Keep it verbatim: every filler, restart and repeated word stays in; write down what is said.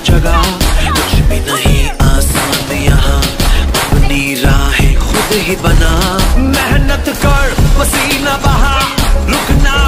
जगह, कुछ भी नहीं आसान यहाँ, अपनी राहें खुद ही बना। मेहनत कर, पसीना बहा, रुकना